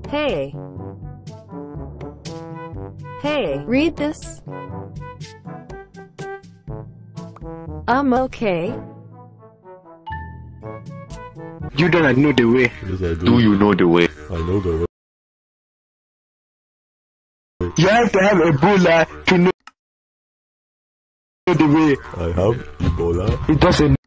Hey. Hey, read this. I'm okay. You don't know the way. Yes, I do. Do you know the way? I know the way. You have to have Ebola to know the way. I have Ebola. It doesn't